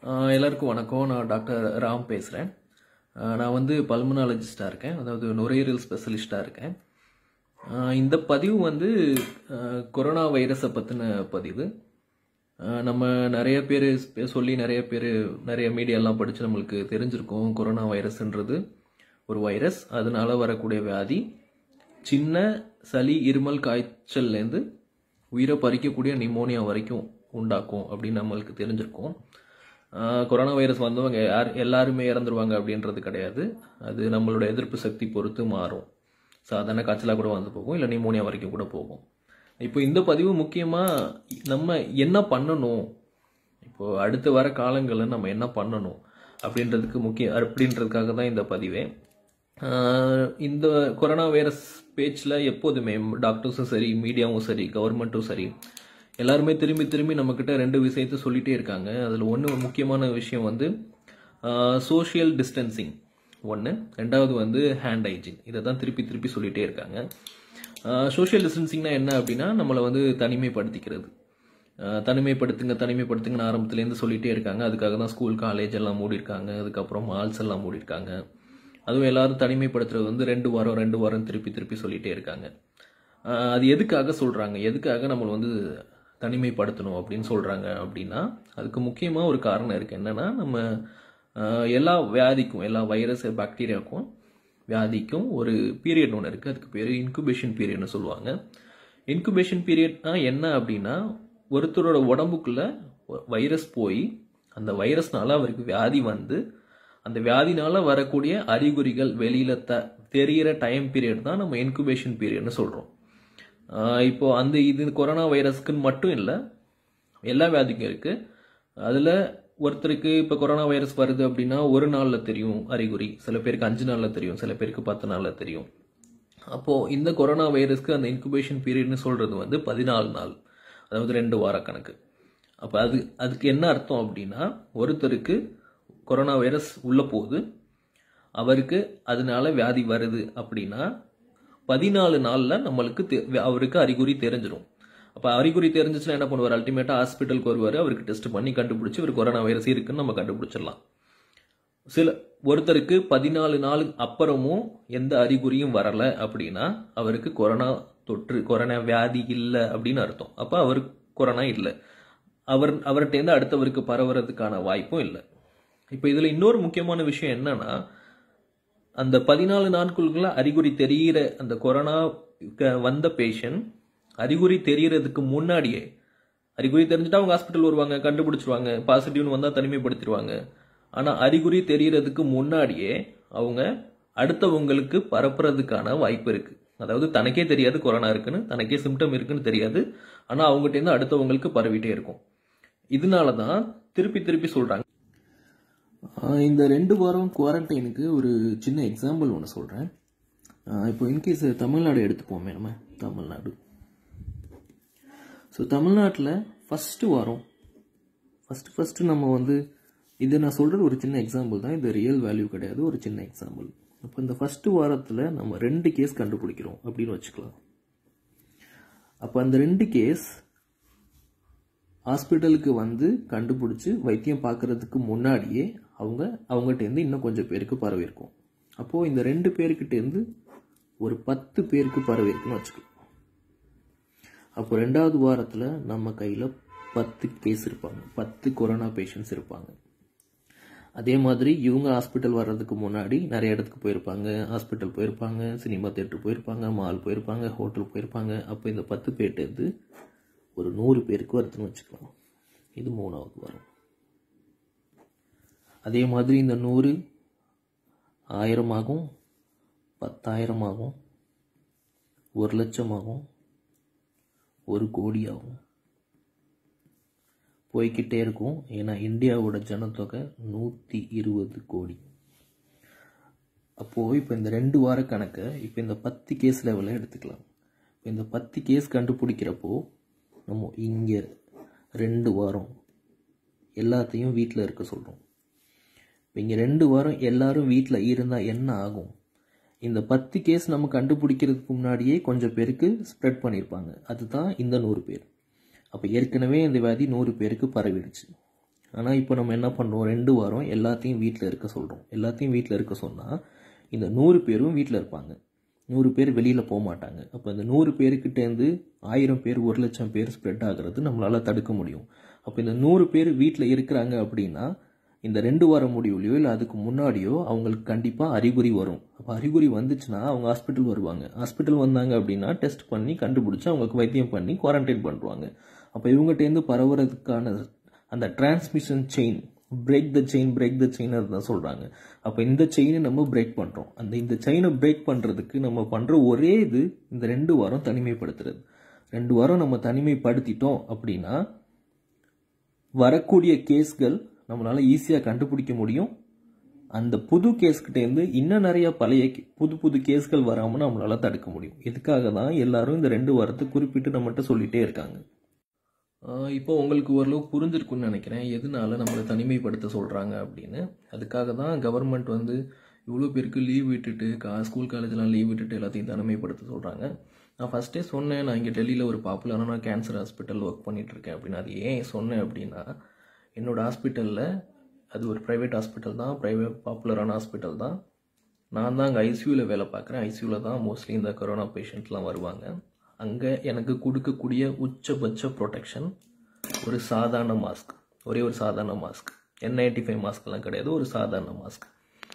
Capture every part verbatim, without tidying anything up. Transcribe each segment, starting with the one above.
ஆஹ் எல்லாருக்கும் வணக்கம். நான் டாக்டர் ராம் பேசுகிறேன். நான் வந்து பல்மனாலஜிஸ்டாக இருக்கேன், அதாவது நுரையீரல் ஸ்பெஷலிஸ்டாக இருக்கேன். ஆஹ் இந்த பதிவு வந்து ஆஹ் கொரோனா வைரஸை பற்றின பதிவு. ஆஹ் நம்ம நிறைய பேர் சொல்லி நிறைய பேர் நிறைய மீடியாலாம் படித்து நம்மளுக்கு தெரிஞ்சிருக்கோம். கொரோனா வைரஸ்ன்றது ஒரு வைரஸ், அதனால வரக்கூடிய வியாதி சின்ன சளி, இருமல், காய்ச்சல்லேருந்து உயிரை பறிக்கக்கூடிய நிமோனியா வரைக்கும் உண்டாக்கும் அப்படின்னு நம்மளுக்கு தெரிஞ்சிருக்கோம். கொரோனா வைரஸ் வந்தவங்க யார் எல்லாருமே இறந்துருவாங்க அப்படின்றது கிடையாது. அது நம்மளோட எதிர்ப்பு சக்தி பொறுத்து மாறும். சாதாரண காய்ச்சலாக கூட வந்து போகும், இல்லை நிமோனியா வரைக்கும் கூட போகும். இப்போ இந்த பதிவு முக்கியமாக நம்ம என்ன பண்ணணும், இப்போ அடுத்து வர காலங்களில் நம்ம என்ன பண்ணணும் அப்படின்றதுக்கு முக்கிய அப்படின்றதுக்காக தான் இந்த பதிவே. இந்த கொரோனா வைரஸ் பேச்சில் எப்போதுமே டாக்டர்ஸும் சரி, மீடியாவும் சரி, கவர்மெண்ட்டும் சரி, எல்லாருமே திரும்பி திரும்பி நம்மக்கிட்ட ரெண்டு விஷயத்த சொல்லிகிட்டே இருக்காங்க. அதில் ஒன்று முக்கியமான விஷயம் வந்து சோஷியல் டிஸ்டன்சிங் ஒன்று, ரெண்டாவது வந்து ஹேண்ட் ஹைஜீன். இதை தான் திருப்பி திருப்பி சொல்லிகிட்டே இருக்காங்க. சோஷியல் டிஸ்டன்சிங்னா என்ன அப்படின்னா, நம்மளை வந்து தனிமைப்படுத்திக்கிறது. தனிமைப்படுத்துங்க தனிமைப்படுத்துங்கன்னு ஆரம்பத்துலேருந்து சொல்லிகிட்டே இருக்காங்க. அதுக்காக தான் ஸ்கூல், காலேஜ் எல்லாம் மூடிருக்காங்க. அதுக்கப்புறம் மால்ஸ் எல்லாம் மூடிருக்காங்க. அதுவும் எல்லாரும் தனிமைப்படுத்துறது வந்து ரெண்டு வாரம் ரெண்டு வாரம் திருப்பி திருப்பி சொல்லிகிட்டே இருக்காங்க. அது எதுக்காக சொல்கிறாங்க, எதுக்காக நம்மளை வந்து தனிமைப்படுத்தணும் அப்படின்னு சொல்கிறாங்க அப்படின்னா, அதுக்கு முக்கியமாக ஒரு காரணம் இருக்குது. என்னென்னா, நம்ம எல்லா வியாதிக்கும், எல்லா வைரஸ், பாக்டீரியாவுக்கும், வியாதிக்கும் ஒரு பீரியட் ஒன்று இருக்குது. அதுக்கு பேர் இன்குபேஷன் பீரியட்னு சொல்லுவாங்க. இன்குபேஷன் பீரியட்னா என்ன அப்படின்னா, ஒருத்தரோட உடம்புக்குள்ளே வைரஸ் போய் அந்த வைரஸ்னால அவருக்கு வியாதி வந்து அந்த வியாதினால வரக்கூடிய அறிகுறிகள் வெளியில் த தெரிகிற டைம் பீரியட் தான் நம்ம இன்குபேஷன் பீரியட்னு சொல்கிறோம். இப்போ அந்த இது கொரோனா வைரஸ்க்குன்னு மட்டும் இல்லை, எல்லா வியாதிக்கும் இருக்குது. அதில் ஒருத்தருக்கு இப்போ கொரோனா வைரஸ் வருது அப்படின்னா ஒரு நாளில் தெரியும் அறிகுறி, சில பேருக்கு அஞ்சு நாளில் தெரியும், சில பேருக்கு பத்து நாளில் தெரியும். அப்போது இந்த கொரோனா வைரஸ்க்கு அந்த இன்குபேஷன் பீரியட்னு சொல்கிறது வந்து பதினாலு நாள், அதாவது ரெண்டு வார கணக்கு. அப்போ அது அதுக்கு என்ன அர்த்தம் அப்படின்னா, ஒருத்தருக்கு கொரோனா வைரஸ் உள்ளே போகுது, அவருக்கு அதனால வியாதி வருது அப்படின்னா பதினாலு நாளில் நம்மளுக்கு அவருக்கு அறிகுறி தெரிஞ்சிடும். அப்போ அறிகுறி தெரிஞ்சிச்சுன்னா என்ன பண்ணுவார், அல்டிமேட்டாக ஹாஸ்பிட்டலுக்கு வருவார். அவருக்கு டெஸ்ட் பண்ணி கண்டுபிடிச்சி இவர் கொரோனா வைரஸ் இருக்குன்னு நம்ம கண்டுபிடிச்சிடலாம். சில ஒருத்தருக்கு பதினாலு நாள் அப்புறமும் எந்த அறிகுறியும் வரலை அப்படின்னா அவருக்கு கொரோனா தொற்று, கொரோனா வியாதி இல்லை அப்படின்னு அர்த்தம். அப்போ அவருக்கு கொரோனா இல்லை, அவர் அவர்கிட்டேருந்து அடுத்தவருக்கு பரவுறதுக்கான வாய்ப்பும் இல்லை. இப்போ இதில் இன்னொரு முக்கியமான விஷயம் என்னன்னா, அந்த பதினாலு நாட்களுக்குள்ள அறிகுறி தெரிகிற அந்த கொரோனா வந்த பேஷண்ட் அறிகுறி தெரியறதுக்கு முன்னாடியே, அறிகுறி தெரிஞ்சுட்டா அவங்க ஹாஸ்பிட்டல் வருவாங்க, கண்டுபிடிச்சிருவாங்க, பாசிட்டிவ்னு வந்தால் தனிமைப்படுத்திடுவாங்க. ஆனால் அறிகுறி தெரியறதுக்கு முன்னாடியே அவங்க அடுத்தவங்களுக்கு பரப்புறதுக்கான வாய்ப்பு இருக்குது. அதாவது தனக்கே தெரியாது கொரோனா இருக்குன்னு, தனக்கே சிம்டம் இருக்குன்னு தெரியாது, ஆனால் அவங்ககிட்டேருந்து அடுத்தவங்களுக்கு பரவிட்டே இருக்கும். இதனால தான் திருப்பி திருப்பி சொல்கிறாங்க. இந்த ரெண்டு வாரம் குவாரண்டைனுக்கு ஒரு சின்ன எக்ஸாம்பிள் ஒன்று சொல்கிறேன். இப்போ இன்கேஸ் தமிழ்நாடு எடுத்துப்போமே, நம்ம தமிழ்நாடு. ஸோ தமிழ்நாட்டில் ஃபஸ்ட்டு வாரம் ஃபஸ்ட்டு ஃபஸ்ட்டு நம்ம வந்து, இது நான் சொல்கிறது ஒரு சின்ன எக்ஸாம்பிள் தான், இது ரியல் வேல்யூ கிடையாது, ஒரு சின்ன எக்ஸாம்பிள். இப்போ இந்த ஃபஸ்ட்டு வாரத்தில் நம்ம ரெண்டு கேஸ் கண்டுபிடிக்கிறோம் அப்படின்னு வச்சுக்கலாம். அப்போ அந்த ரெண்டு கேஸ் ஹாஸ்பிட்டலுக்கு வந்து கண்டுபிடிச்சி வைத்தியம் பார்க்கறதுக்கு முன்னாடியே அவங்க அவங்ககிட்டேருந்து இன்னும் கொஞ்சம் பேருக்கு பரவிருக்கும். அப்போது இந்த ரெண்டு பேருக்கிட்டேருந்து ஒரு பத்து பேருக்கு பரவிருக்குன்னு வச்சுக்கலாம். அப்போ ரெண்டாவது வாரத்தில் நம்ம கையில் பத்து கேஸ் இருப்பாங்க, பத்து கொரோனா பேஷண்ட்ஸ் இருப்பாங்க. அதே மாதிரி இவங்க ஹாஸ்பிட்டல் வர்றதுக்கு முன்னாடி நிறைய இடத்துக்கு போயிருப்பாங்க, ஹாஸ்பிட்டல் போயிருப்பாங்க, சினிமா தியேட்டர் போயிருப்பாங்க, மால் போயிருப்பாங்க, ஹோட்டல் போயிருப்பாங்க. அப்போ இந்த பத்து பேர்ட்டேருந்து ஒரு நூறு பேருக்கு வருதுன்னு வச்சுக்கலாம். இது மூணாவது வாரம். அதே மாதிரி இந்த நூறு ஆயிரமாகும், பத்தாயிரமாகும், ஒரு லட்சமாகும், ஒரு கோடி ஆகும், போய்கிட்டே இருக்கும். ஏன்னா இந்தியாவோட ஜனத்தொகை நூற்றி இருபது கோடி. அப்போது இப்போ இந்த ரெண்டு வார கணக்கை இப்போ இந்த பத்து கேஸ் லெவலில் எடுத்துக்கலாம். இப்போ இந்த பத்து கேஸ் கண்டுபிடிக்கிறப்போ நம்ம இங்கே ரெண்டு வாரம் எல்லாத்தையும் வீட்டில் இருக்க சொல்கிறோம். இப்போ இங்கே ரெண்டு வாரம் எல்லாரும் வீட்டில் இருந்தால் என்ன ஆகும், இந்த பத்து கேஸ் நம்ம கண்டுபிடிக்கிறதுக்கு முன்னாடியே கொஞ்சம் பேருக்கு ஸ்ப்ரெட் பண்ணியிருப்பாங்க. அதுதான் இந்த நூறு பேர். அப்போ ஏற்கனவே இந்த வியாதி நூறு பேருக்கு பரவிடுச்சு. ஆனால் இப்போ நம்ம என்ன பண்ணுறோம், ரெண்டு வாரம் எல்லாத்தையும் வீட்டில் இருக்க சொல்கிறோம். எல்லாத்தையும் வீட்டில் இருக்க சொன்னால் இந்த நூறு பேரும் வீட்டில் இருப்பாங்க, நூறு பேர் வெளியில் போக மாட்டாங்க. அப்போ இந்த நூறு பேருக்கிட்டேருந்து ஆயிரம் பேர் ஒரு லட்சம் பேர் ஸ்ப்ரெட் ஆகிறது நம்மளால் தடுக்க முடியும். அப்போ இந்த நூறு பேர் வீட்டில் இருக்கிறாங்க அப்படின்னா இந்த ரெண்டு வாரம் முடிவுலையோ இல்லை அதுக்கு முன்னாடியோ அவங்களுக்கு கண்டிப்பாக அறிகுறி வரும். அப்போ அறிகுறி வந்துச்சுன்னா அவங்க ஹாஸ்பிட்டல் வருவாங்க. ஹாஸ்பிட்டல் வந்தாங்க அப்படின்னா டெஸ்ட் பண்ணி கண்டுபிடிச்சி அவங்களுக்கு வைத்தியம் பண்ணி குவாரண்டைன் பண்ணுவாங்க. அப்போ இவங்ககிட்டேருந்து பரவுறதுக்கான அந்த transmission chain, break the chain break the chain அதுதான் சொல்கிறாங்க. அப்போ இந்த செயினை நம்ம பிரேக் பண்ணுறோம். அந்த இந்த செயினை பிரேக் பண்ணுறதுக்கு நம்ம பண்ணுற ஒரே இது இந்த ரெண்டு வாரம் தனிமைப்படுத்துறது. ரெண்டு வாரம் நம்ம தனிமைப்படுத்திட்டோம் அப்படின்னா வரக்கூடிய கேஸ்கள் நம்மளால் ஈஸியாக கண்டுபிடிக்க முடியும். அந்த புது கேஸ்கிட்டேருந்து இன்னும் நிறைய பழைய புது புது கேஸ்கள் வராமல் நம்மளால் தடுக்க முடியும். இதுக்காக தான் எல்லாரும் இந்த ரெண்டு வாரத்தை குறிப்பிட்டு நம்மகிட்ட சொல்லிகிட்டே இருக்காங்க. இப்போ உங்களுக்கு ஓரளவு புரிஞ்சிருக்குன்னு நினைக்கிறேன் எதனால நம்மளை தனிமைப்படுத்த சொல்கிறாங்க அப்படின்னு. அதுக்காக தான் கவர்மெண்ட் வந்து இவ்வளோ பேருக்கு லீவ் விட்டுட்டு கா ஸ்கூல் காலேஜெலாம் லீவ் விட்டுட்டு எல்லாத்தையும் தனிமைப்படுத்த சொல்கிறாங்க. நான் ஃபஸ்ட்டே சொன்னேன், நான் இங்கே டெல்லியில் ஒரு பாப்புலரான கேன்சர் ஹாஸ்பிட்டல் ஒர்க் பண்ணிகிட்ருக்கேன் அப்படின்னு. அது ஏன் சொன்னேன் அப்படின்னா, என்னோடய ஹாஸ்பிட்டலில் அது ஒரு ப்ரைவேட் ஹாஸ்பிட்டல் தான், ப்ரைவேட் பாப்புலரான ஹாஸ்பிட்டல் தான். நான் தான் அங்கே ஐசியூவில் வேலை பார்க்குறேன். ஐசியூவில் தான் மோஸ்ட்லி இந்த கொரோனா பேஷண்ட்லாம் வருவாங்க. அங்கே எனக்கு கொடுக்கக்கூடிய உச்சபட்ச ப்ரொடெக்ஷன் ஒரு சாதாரண மாஸ்க், ஒரே ஒரு சாதாரண மாஸ்க், என் நைன்டி ஃபைவ் மாஸ்க்லாம் கிடையாது, ஒரு சாதாரண மாஸ்க்.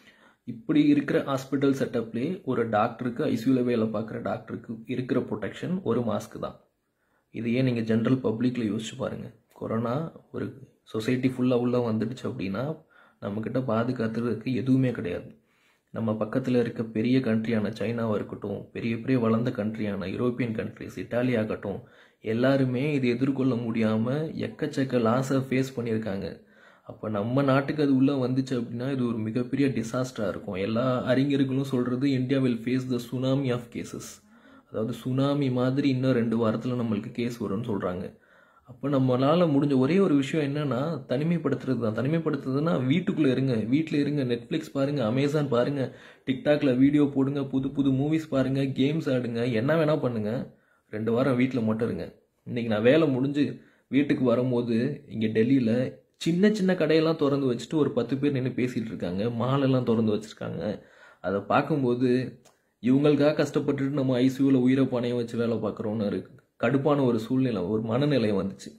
இப்படி இருக்கிற ஹாஸ்பிட்டல் செட்டப்லேயே ஒரு டாக்டருக்கு, ஐசியூவில் வேலை பார்க்குற டாக்டருக்கு இருக்கிற ப்ரொடெக்ஷன் ஒரு மாஸ்க் தான். இது ஏன் நீங்கள் ஜென்ரல் பப்ளிக்கில் யோசிச்சு பாருங்கள். கொரோனா ஒரு சொசைட்டி ஃபுல்லாக உள்ளே வந்துடுச்சு அப்படின்னா நம்மக்கிட்ட பாதுகாத்துறதுக்கு எதுவுமே கிடையாது. நம்ம பக்கத்தில் இருக்க பெரிய கண்ட்ரியான சைனாவாக இருக்கட்டும், பெரிய பெரிய வளர்ந்த கண்ட்ரியான யூரோப்பியன் கண்ட்ரிஸ், இட்டாலி ஆகட்டும், எல்லாருமே இது எதிர்கொள்ள முடியாமல் எக்கச்சக்க லாஸை ஃபேஸ் பண்ணியிருக்காங்க. அப்போ நம்ம நாட்டுக்கு அது உள்ளே வந்துச்சு அப்படின்னா இது ஒரு மிகப்பெரிய டிசாஸ்டராக இருக்கும். எல்லா அறிஞர்களும் சொல்கிறது India will face the tsunami of cases. அதாவது சுனாமி மாதிரி இன்னும் ரெண்டு வாரத்தில் நம்மளுக்கு கேஸ் வரும்னு சொல்கிறாங்க. அப்போ நம்மளால் முடிஞ்ச ஒரே ஒரு விஷயம் என்னன்னா தனிமைப்படுத்துறது தான். தனிமைப்படுத்துறதுன்னா வீட்டுக்குள்ளே இருங்க, வீட்டில் இருங்க, நெட்ஃப்ளிக்ஸ் பாருங்கள், அமேசான் பாருங்கள், டிக்டாக்ல வீடியோ போடுங்க, புது புது மூவிஸ் பாருங்கள், கேம்ஸ் ஆடுங்க, என்ன வேணால் பண்ணுங்கள். ரெண்டு வாரம் வீட்டில் மட்டும் இருங்க. இன்றைக்கி நான் வேலை முடிஞ்சு வீட்டுக்கு வரும்போது இங்கே டெல்லியில் சின்ன சின்ன கடையெல்லாம் திறந்து வச்சுட்டு ஒரு பத்து பேர் நின்று பேசிகிட்டு இருக்காங்க, மாலெல்லாம் திறந்து வச்சுருக்காங்க. அதை பார்க்கும்போது இவங்களுக்காக கஷ்டப்பட்டுட்டு நம்ம ஐசியூவில் உயிரை பணையம் வச்சு வேலை பார்க்குறோன்னு இருக்கு. கடுப்பான ஒரு சூழ்நிலை, ஒரு மனநிலை வந்துச்சு.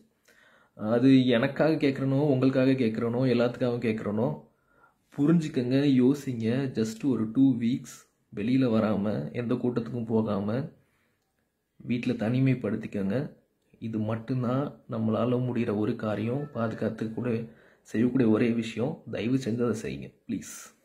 அது எனக்காக கேட்குறனோ, உங்களுக்காக கேட்குறனோ, எல்லாத்துக்காகவும் கேட்குறனோ, புரிஞ்சுக்கங்க, யோசிங்க. ஜஸ்ட் ஒரு டூ வீக்ஸ் வெளியில் வராமல் எந்த கூட்டத்துக்கும் போகாமல் வீட்டில் தனிமைப்படுத்திக்கங்க. இது மட்டும்தான் நம்மளால் முடிகிற ஒரு காரியம், பாதுகாத்து கூட செய்யக்கூடிய ஒரே விஷயம். தயவு செஞ்சு அதை செய்யுங்க ப்ளீஸ்.